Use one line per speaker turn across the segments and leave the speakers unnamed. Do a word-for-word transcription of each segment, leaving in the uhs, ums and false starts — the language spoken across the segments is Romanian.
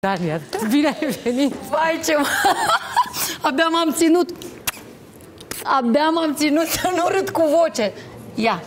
Dalia, bine ai venit!
Vai, ce... Abia m-am ținut... Abia m-am ținut să nu râd cu voce. Ia.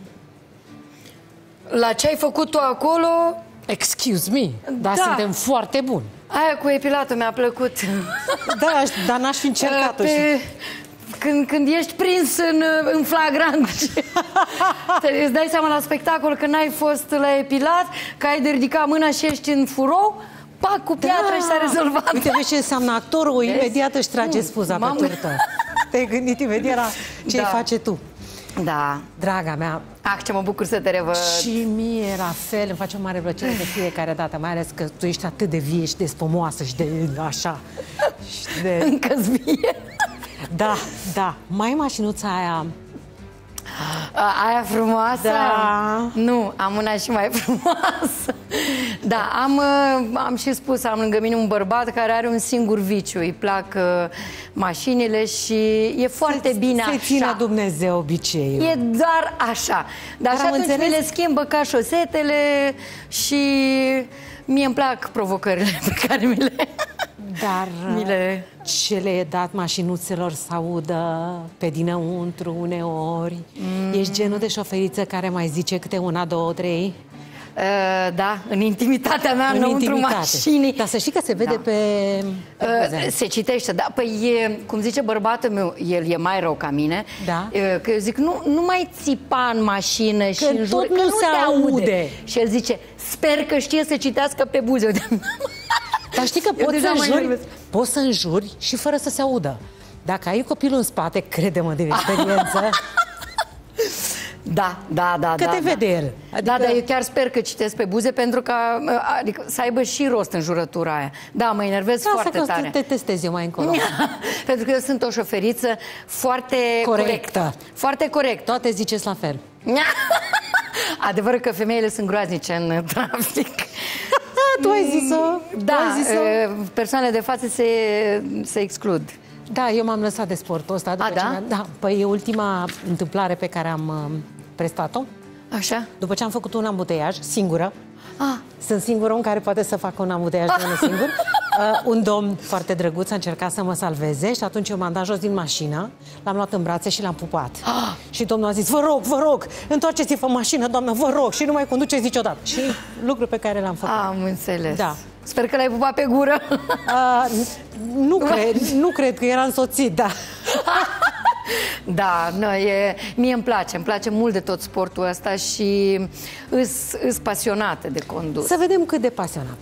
La ce ai făcut tu acolo...
Excuse me, dar
Da.
suntem foarte buni.
Aia cu epilatul mi-a plăcut.
Da, dar n-aș fi încercat-o.
Pe...
și-
Când, când ești prins în, în flagrant. Te- Îți dai seama la spectacol că n-ai fost la epilat, că ai de ridicat mâna și ești în furou, pac, cu piatră și s-a rezolvat.
Uite, vezi ce înseamnă actorul, imediat își trage spuza pe
Mamă.
turtă. Te-ai gândit imediat la ce-i
Da.
face tu.
Da.
Draga mea,
Ah, ce mă bucur să te revăd.
și mie la fel, îmi face o mare plăcere de fiecare dată, mai ales că tu ești atât de vie și de spomoasă și de așa. Și de...
Încă-ți vie.
Da, da, mai mașinuța aia...
A, Aia frumoasă?
Da.
Nu, am una și mai frumoasă. Da, am, uh, am și spus, am lângă mine un bărbat care are un singur viciu. Îi plac uh, mașinile și e foarte bine
Se
așa.
ține Dumnezeu obiceiul.
E doar așa. Dar și
am
atunci
înțeles-
mi le schimbă ca șosetele și mie îmi plac provocările pe care mi le...
Dar
Mi le-
ce le e dat mașinuțelor să audă pe dinăuntru uneori? Mm. Ești genul de șoferiță care mai zice câte una, două, trei?
Uh, da, în intimitatea mea,
În
înăuntru
intimitate.
mașinii.
Dar să știi că se vede
Da.
pe... pe
Uh,
poze.
se citește, da. Păi, e, cum zice bărbatul meu, el e mai rău ca mine.
Da.
Uh, Că eu zic, nu, nu mai țipa în mașină și
Că
în jur,
tot
că
nu
nu
se
te aude.
aude.
Și el zice, sper că știe să citească pe buze. Eu de-
Dar știi că
Eu
poți să,
deja mă
înjuri,
enervez.
poți să înjuri și fără să se audă. Dacă ai copilul în spate, crede-mă de experiență,
Da, da, da.
că
da,
te
da.
vede el.
Da, dar eu chiar sper că citesc pe buze pentru că, adică, să aibă și rost în jurătura aia. Da, mă enervez
Lasă
foarte
că
tare.
te testez eu mai încolo.
Pentru că eu sunt o șoferiță foarte
Corectă.
corectă. Foarte corect.
Toate ziceți la fel.
Adevărul că femeile sunt groaznice în trafic.
Tu ai zis-o. Tu
Da,
ai zis-o.
e, persoanele de față se, se exclud.
Da, eu m-am lăsat de sportul ăsta. după
A,
ce
da?
mi-a- Da, păi e ultima întâmplare pe care am uh, prestat-o.
Așa?
După ce am făcut un ambuteiaj, singură.
Ah.
Sunt singurul om care poate să facă un ambuteiaj de unul singur. Uh, un domn foarte drăguț a încercat să mă salveze și atunci eu m-am dat jos din mașină, l-am luat în brațe și l-am pupat.
Ah.
Și domnul a zis, vă rog, vă rog, întoarceți-vă în mașină, doamnă, vă rog, și nu mai conduceți niciodată. Și lucru pe care l-am făcut.
Am înțeles.
Da.
Sper că l-ai pupat pe gură.
Uh, nu, cred, nu cred că era însoțit, da.
Da, nu, e, mie îmi place, îmi place mult de tot sportul ăsta și îs, îs pasionată de condus.
Să vedem cât de pasionată.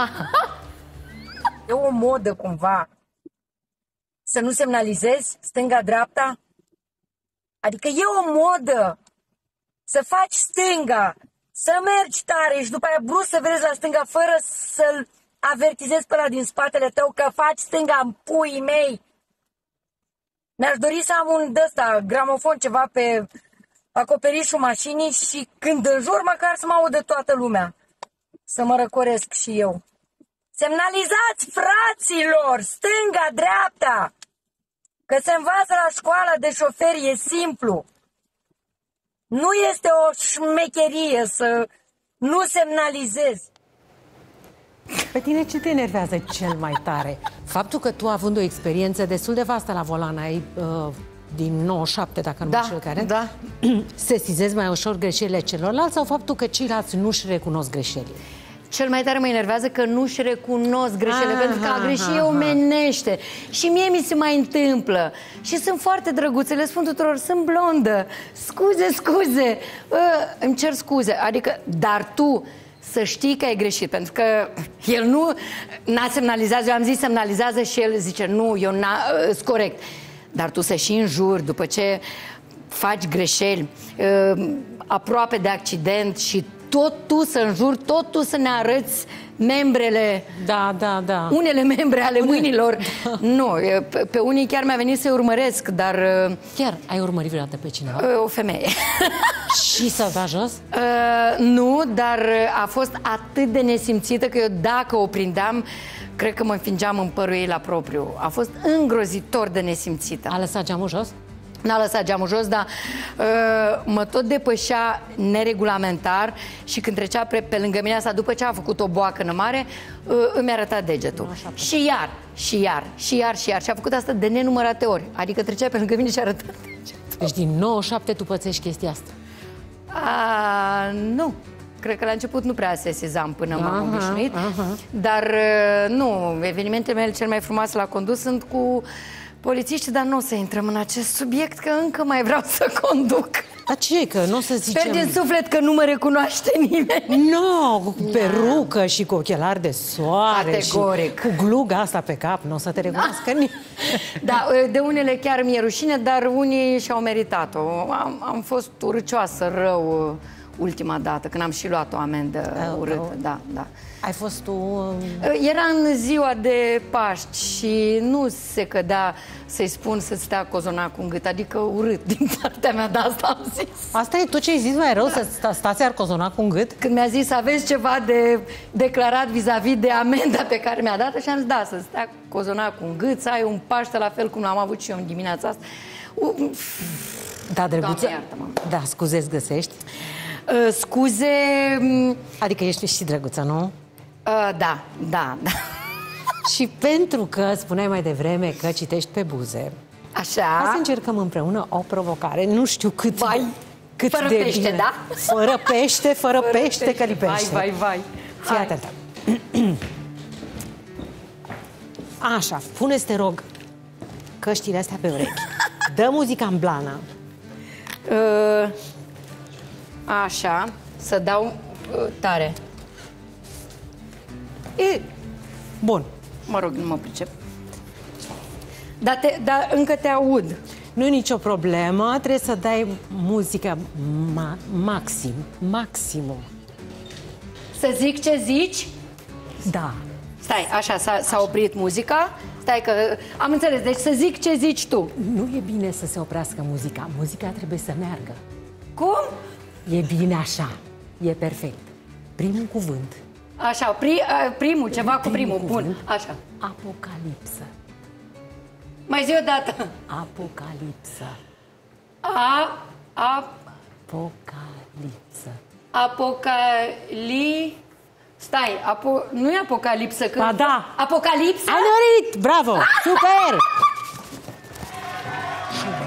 E o modă cumva să nu semnalizezi stânga-dreapta? Adică e o modă să faci stânga, să mergi tare și după aia brusc să vezi la stânga fără să-l avertizezi pe ăla din spatele tău că faci stânga în puii mei. Mi-aș dori să am un de-ăsta, gramofon, ceva pe acoperișul mașinii și când înjur măcar să mă audă toată lumea. Să mă răcoresc și eu. Semnalizați, fraților, stânga, dreapta, că se învață la școala de șoferi, e simplu. Nu este o șmecherie să nu semnalizezi.
Pe tine ce te enervează cel mai tare? Faptul că tu, având o experiență destul de vastă la volan, ai uh, din nouăzeci și șapte, dacă nu mă
Da,
înșel care,
da.
sesizezi mai ușor greșelile celorlalți sau faptul că ceilalți nu-și recunosc greșelile?
Cel mai tare mă enervează că nu-și recunosc greșelile,
Aha,
pentru că a greși
aha,
e omenește. Și mie mi se mai întâmplă. Și sunt foarte drăguțe, le spun tuturor, sunt blondă, scuze, scuze, uh, îmi cer scuze. Adică, dar tu să știi că ai greșit, pentru că el nu n-a semnalizat, eu am zis semnalizează și el zice nu, eu n-sunt corect. Dar tu să și înjuri după ce faci greșeli, uh, aproape de accident și tot tu să înjuri, tot tu să ne arăți membrele,
Da, da, da.
unele membre ale mâinilor. Nu, e, pe, pe unii chiar mi-a venit să-i urmăresc, dar uh,
Chiar ai urmărit vreodată pe cineva?
o femeie.
Și să da jos?
Uh, nu, dar a fost atât de nesimțită că eu dacă o prindeam, cred că mă înfingeam în părul ei la propriu. A fost îngrozitor de nesimțită.
A lăsat geamul jos?
N-a lăsat geamul jos, dar uh, mă tot depășea neregulamentar și când trecea pe, pe lângă mine asta, după ce a făcut o boacănă mare, uh, îmi arăta degetul. Așa, și iar, și iar, și iar, și iar. Și a făcut asta de nenumărate ori. Adică trecea pe lângă mine și arăta degetul.
Deci din nouăzeci și șapte tu pățești chestia asta?
A, nu. Cred că la început nu prea sesizam până m-am obișnuit. Aha. Dar uh, nu, evenimentele mele cel mai frumoase la condus sunt cu polițiști, dar nu o să intrăm în acest subiect, că încă mai vreau să conduc.
Dar ce, că nu o să zicem...
Sper din suflet că nu mă recunoaște nimeni.
Nu, no, cu perucă și cu ochelari de soare.
Categoric.
Și cu gluga asta pe cap, nu o să te recunoască da. nimeni.
Da, de unele chiar mi-e rușine, dar unii și-au meritat-o. Am, am fost urâcioasă rău ultima dată, când am și luat o amendă oh, urâtă. Oh. Da, da.
Ai fost tu...
Era în ziua de Paști și nu se cădea să-i spun să-ți stea cozonacul în gât, adică urât din partea mea, de asta am zis. Asta
e tot ce ai zis mai rău, să sta, stați iar cozonacul în gât?
Când mi-a zis, aveți ceva de declarat vis-a-vis de amenda pe care mi-a dat, și am zis, da, să stea cozonacul în gât, să ai un Paște la fel cum l-am avut și eu în dimineața asta.
Da, drăguță. Da, scuze, îți găsești?
Uh, scuze...
Adică ești și drăguță, nu?
Uh, da, da, da.
Și pentru că spuneai mai devreme că citești pe buze,
așa,
hai să încercăm împreună o provocare. Nu știu cât,
vai,
cât
fără
de
pește,
bine.
Da?
Fără pește, fără, fără pește, pește, că lipește.
Vai, vai, vai.
Fii atentă. Așa, pune-ți, te rog, căștile astea pe urechi. Dă muzica în blană.
Uh, așa, să dau uh, tare. E...
Bun.
Mă rog, nu mă pricep. Dar, te, dar încă te aud.
Nu e nicio problemă, trebuie să dai muzică ma maxim, maximum.
Să zic ce zici?
Da.
Stai, așa, s-a oprit muzica. Stai că am înțeles, deci să zic ce zici tu.
Nu e bine să se oprească muzica, muzica trebuie să meargă.
Cum?
E bine așa, e perfect. Primul cuvânt.
Așa, pri, primul, ceva cu primul,
cuvânt,
bun, așa.
Apocalipsă.
Mai zi o dată.
Apocalipsă.
A, a...
Apocalipsă.
Apocali... Stai, apo... nu e apocalipsă, când...
Ba da.
Apocalipsă?
Ai dorit, bravo, super! Șubă.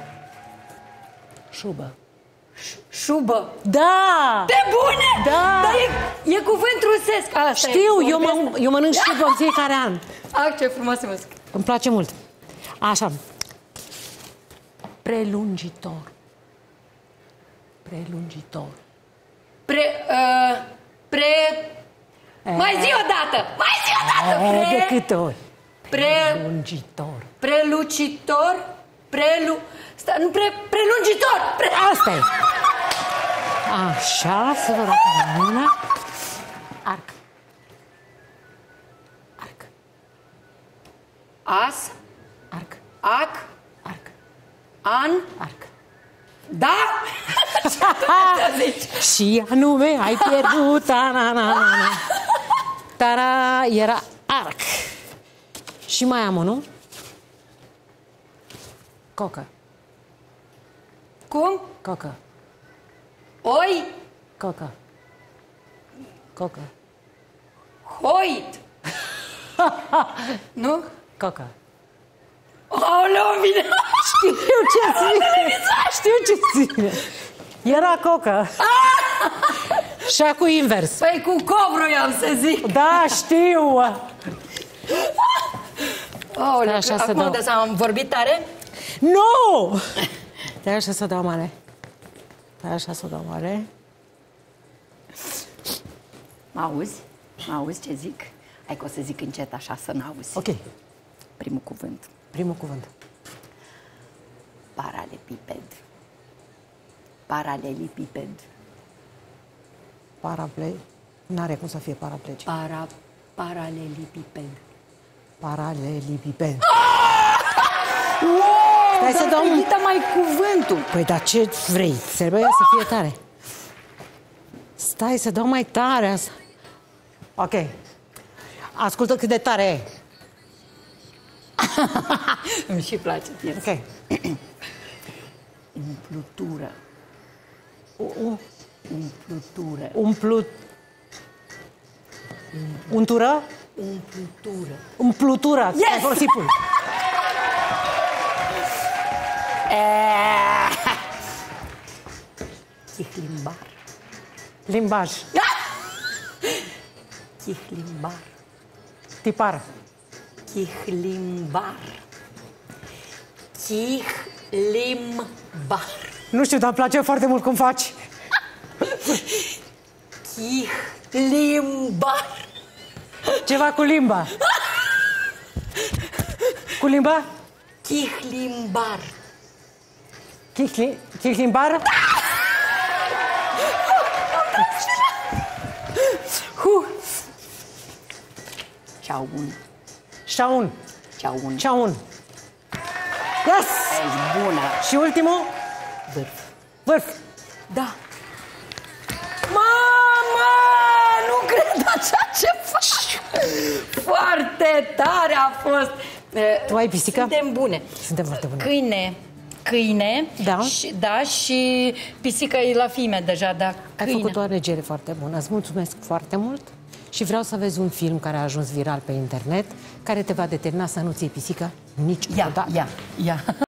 Șubă.
Șubă.
Da!
De bune?
Da!
Dar e, e cuvânt rusesc. Asta
știu,
e,
eu, mă, eu mănânc șubă în fiecare an.
Ah, ce frumoasă muzică.
Îmi place mult. Așa. Prelungitor. Prelungitor.
Pre... Uh, pre... E... Mai zi o dată! Mai zi o dată!
E,
pre...
de câte ori?
Pre...
Prelungitor.
Prelucitor? Prelu... Sta, nu, pre... Prelungitor! Pre...
Asta e. Așa, să vă dau mâna. Arc. Arc.
As?
Arc.
Ac?
Arc.
An?
Arc.
Da?
Și anume ai pierdut. Ta -na -na -na -na. Tara, era arc. Și mai am unul. Cocă.
Cum?
Cocă.
Oi?
Cocă. Cocă.
Hoit. Nu?
Cocă.
Aoleu, bine!
Știu ce ține. Știu ce ține. Era cocă. Și acum invers.
Păi cu covru i-am să zic.
Da, știu.
Aoleu, așa acum dau... de am vorbit tare?
Nu! Stai așa să dau mare. Stai așa să dau mare.
Mă auzi? Mă auzi ce zic? Hai că o să zic încet așa să n-auzi.
Ok.
Primul cuvânt.
Primul cuvânt.
Paralepiped. Paralelipiped.
Paraple... N-are cum să fie paraplegi.
Para... Paralelipiped.
Paralelipiped.
Wow!
Stai să dau...
mai cuvântul.
Păi, dar ce vrei? Trebuie să fie tare. Stai să dau mai tare asta. Ok. Ascultă cât de tare e.
Îmi și place.
Ok.
Umplutură.
U-
Umplutură.
Umplut... Untură?
Umplutură.
Umplutură.
Yes!
Ai folosit pun.
Chihlimbar.
Limbaj.
Chihlimbar.
Tipar.
Chihlimbar. Chihlimbar.
Nu știu, dar îmi place foarte mult cum faci.
Chihlimbar.
Ceva cu limba. Cu limba?
Chihlimbar.
Chihli... Chihlimbar?
Hu. Ceaun.
Șaun.
Ceaun.
Ceaun. Yes!
Ești bună.
Și ultimul?
Vârf.
Vârf.
Da. Mama! Nu cred așa ceva! Foarte tare a fost!
Tu ai pisică?
Suntem bune.
Suntem foarte bune.
Câine. Câine.
Da.
Și, da, și pisică e la fime deja, da.
Ai făcut o alegere foarte bună. Îți mulțumesc foarte mult și vreau să vezi un film care a ajuns viral pe internet, care te va determina să nu-ți iei pisică niciodată.
Ia, ia, ia.